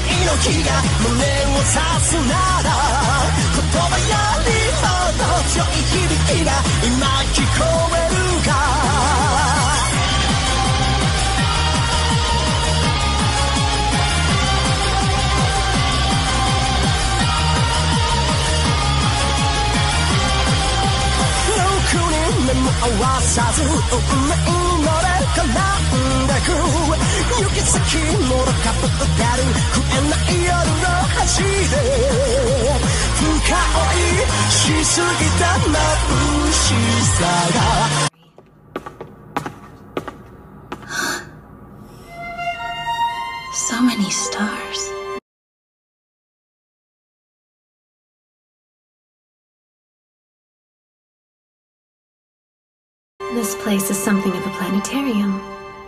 の火が胸を刺すなら言葉よりも強い響きが今聞こえるか目も合わさず運命のれ絡んでく行き先もろかぶってる食えない夜の端で深追いしすぎた眩しさが So many stars. This place is something of a planetarium.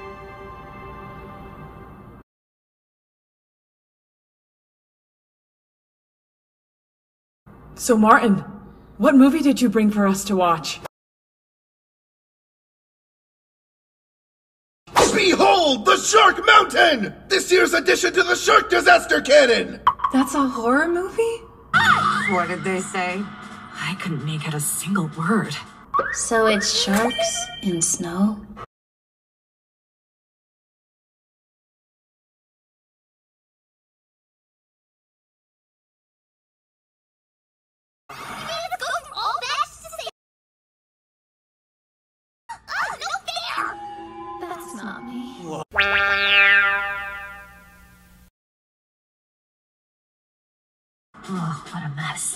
So Martin, what movie did you bring for us to watch? Behold, the Shark Mountain! This year's addition to the Shark Disaster Canon! That's a horror movie? What did they say? I couldn't make out a single word. So it's sharks in snow? That's not me. Oh, what a mess.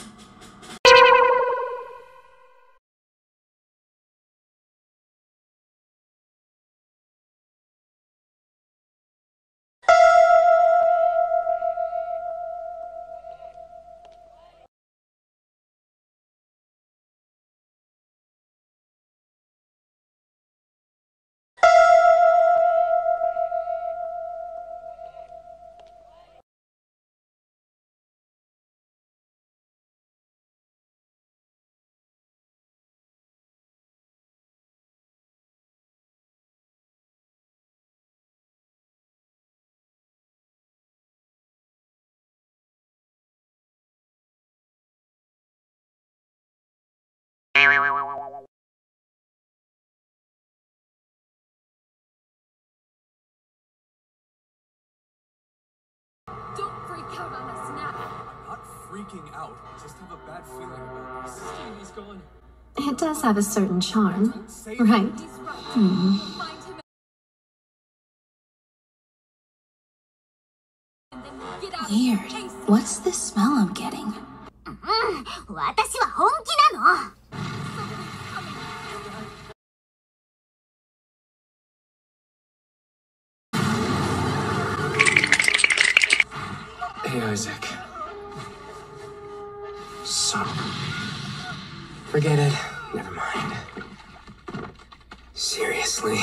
Don't freak out on us now. Not freaking out. Just have a bad feeling about this. He's going. It does have a certain charm, Don't say right? He's right. Hmm. Find him and then get out Weird. of here. What's the smell I'm getting? 私は本気なの。 Hey, Isaac. So. Forget it. Never mind. Seriously.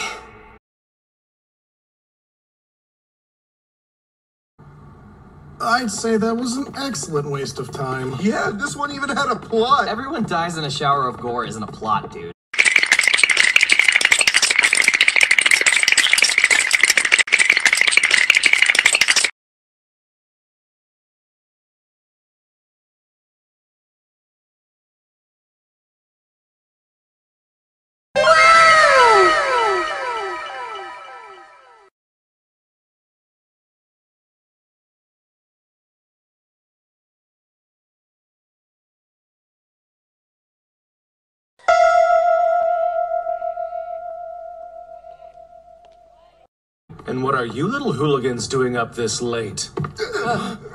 I'd say that was an excellent waste of time. Yeah, this one even had a plot. Everyone dies in a shower of gore isn't a plot, dude. And what are you little hooligans doing up this late?